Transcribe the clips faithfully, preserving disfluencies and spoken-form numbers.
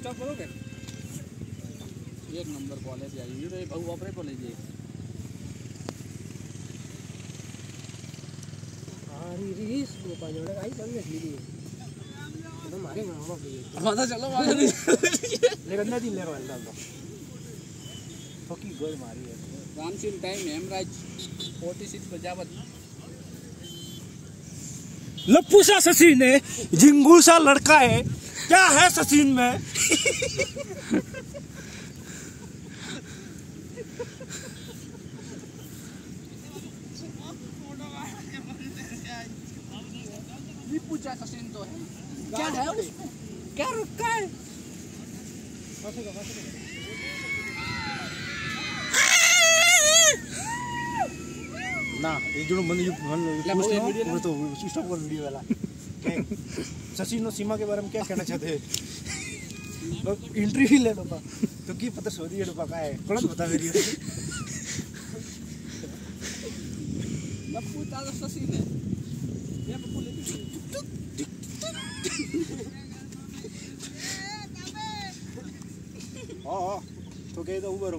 Stop करोगे? एक number ball है यार, ये तो ये बहु ऑपरे बॉल है ये। अरे रीस को पाजोड़े आई बंद है ली तो मारे मारो भी माता चलो मारो लेकिन ना दिन ले रहा है तो की गोल मारी है। रामसिंह टाइम हेमराज छियालीस प्रजापत। लप्पू सा सचिन है, झिंगू सा लड़का है, क्या है सचिन में? पूछा सचिन तो है, क्या है उसमें, क्या रखा है? ना ये जो बंद ये पूछ तो स्टॉप कर वीडियो वाला क्या सचिन और सीमा के बारे में क्या कहना चाहते हैं? इंटरव्यू ले लो पा तो की पता सोरी है पका है कौन बता मेरी लप्पू ताजा सचिन है ये बप्पू ले हां हां तो कह दो उबरो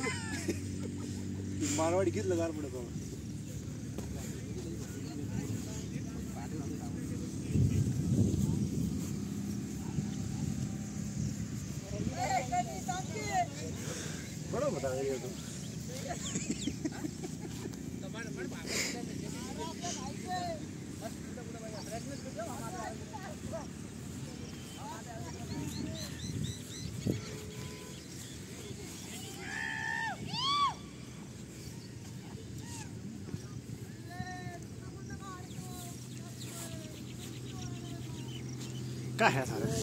मारवाड़ी गीत लगा पड़ेगा। बड़ा बता रही है तुम क्या है सारे